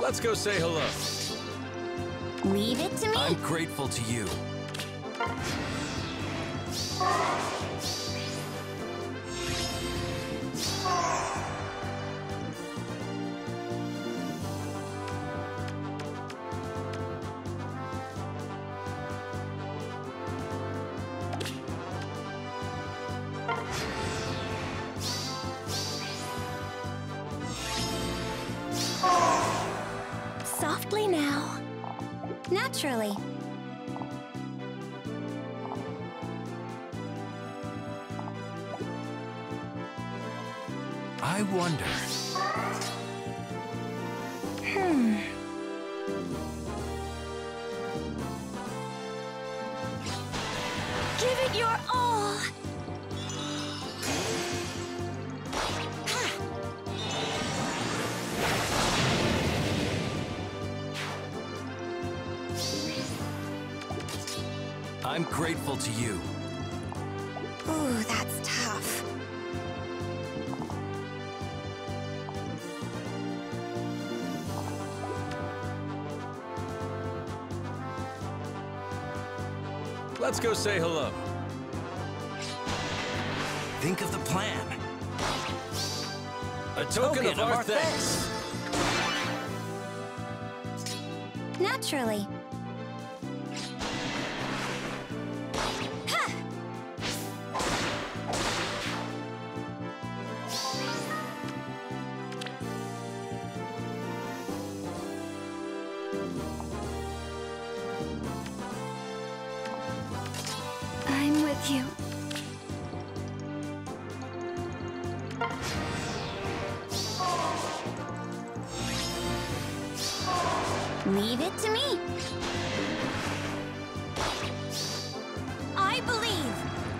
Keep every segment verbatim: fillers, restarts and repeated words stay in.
Let's go say hello. Leave it to me. I'm grateful to you. Softly now. Naturally. I wonder. Hmm. Give it your all. I'm grateful to you. Ooh, that's tough. Let's go say hello. Think of the plan. A token, of, our thanks. Naturally. I'm with you. Leave it to me. I believe.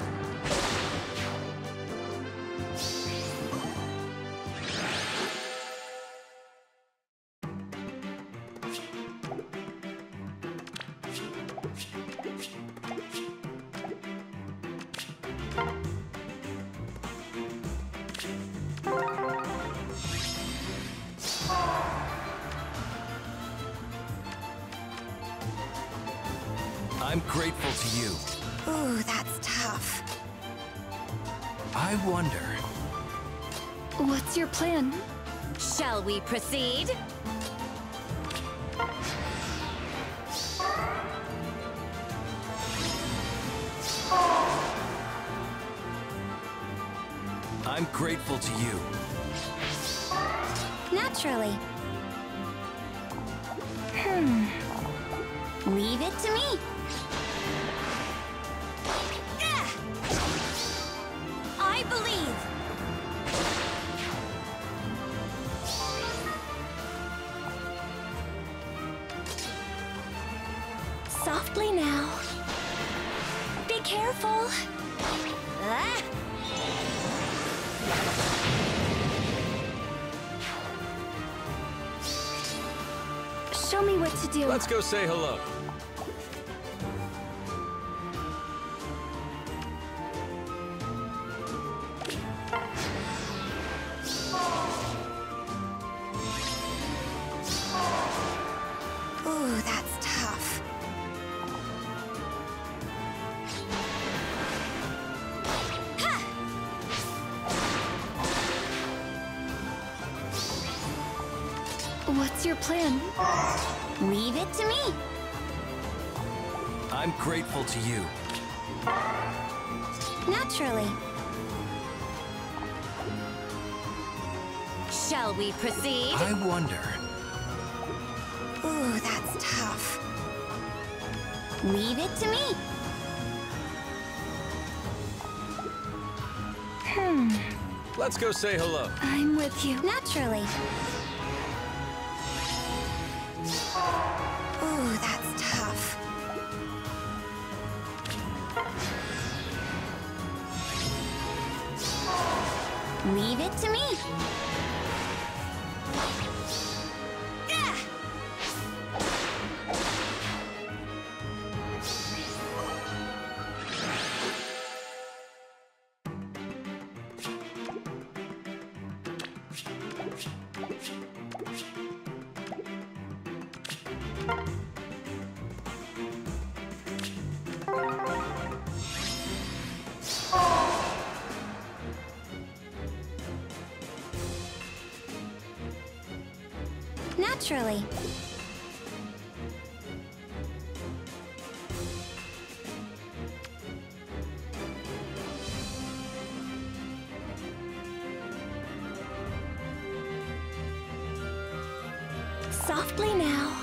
I'm grateful to you. Ooh, that's tough. I wonder. What's your plan? Shall we proceed? I'm grateful to you. Naturally. Hmm. Leave it to me. I believe. Softly now. Be careful. Ah. Show me what to do. Let's go say hello. Ooh, that's tough. Ha! What's your plan? Leave it to me. I'm grateful to you. Naturally. Shall we proceed? I wonder. Ooh, that's tough. Leave it to me. Hmm. Let's go say hello. I'm with you. Naturally. Ooh, that's tough. Leave it to me. Naturally. Softly now.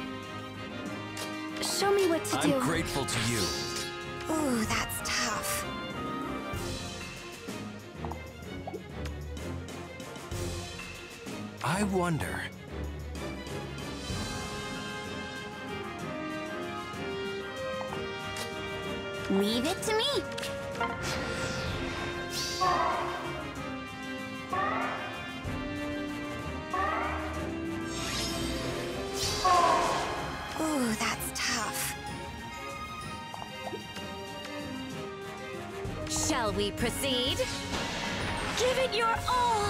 Show me what to I'm do. I'm grateful to you. Ooh, that's tough. I wonder. Leave it to me. Ooh, that's tough. Shall we proceed? Give it your all!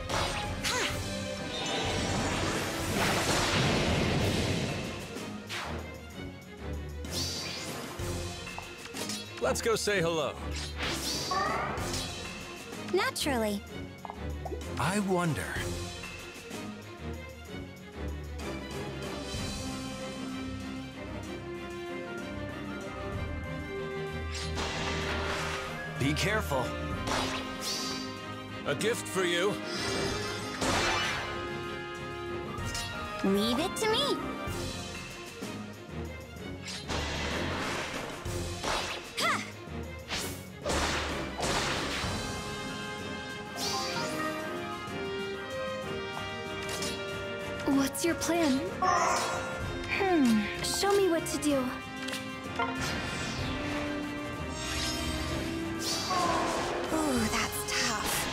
Let's go say hello. Naturally. I wonder. Be careful. A gift for you. Leave it to me. Ha! What's your plan? Hmm, show me what to do. Ooh, that's tough.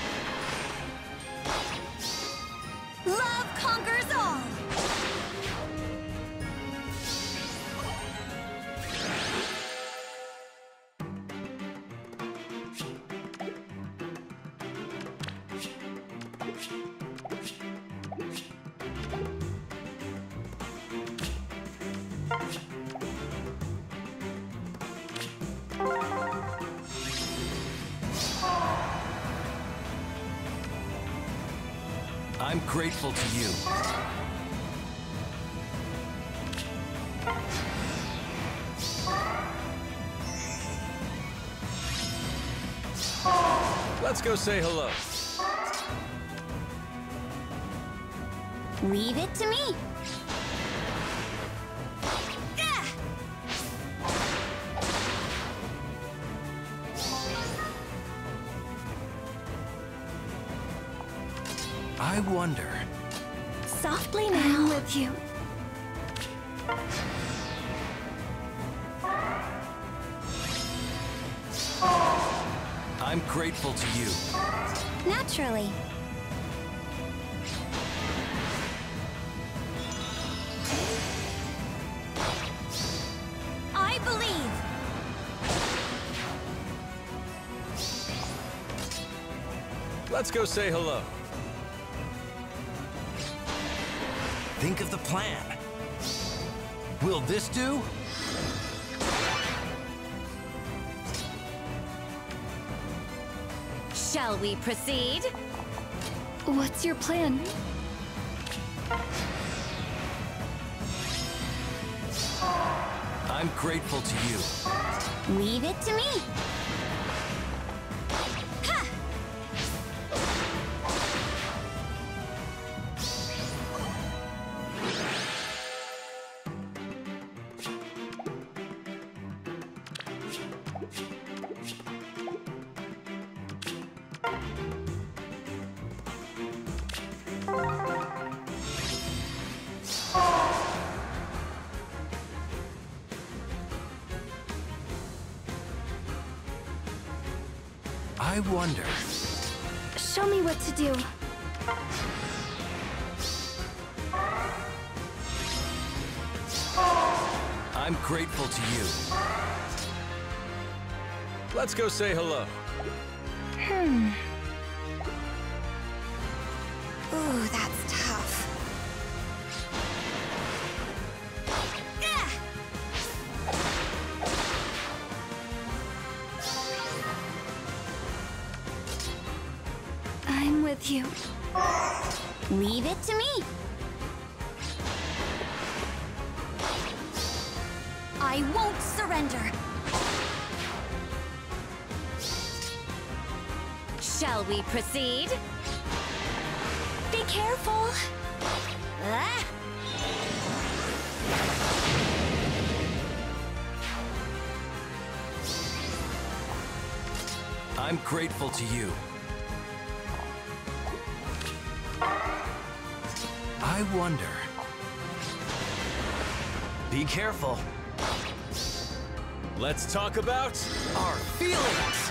Love conquers all! I'm grateful to you. Let's go say hello. Leave it to me. Gah! I wonder. Softly now. I'm with you. I'm grateful to you. Naturally. I believe! Let's go say hello. Think of the plan. Will this do? Shall we proceed? What's your plan? I'm grateful to you. Leave it to me. Ha! I wonder. Show me what to do. I'm grateful to you. Let's go say hello. Hmm. Ooh, that's tough. with you. Leave it to me. I won't surrender. Shall we proceed? Be careful. Ah! I'm grateful to you. I wonder. Be careful. Let's talk about Our feelings!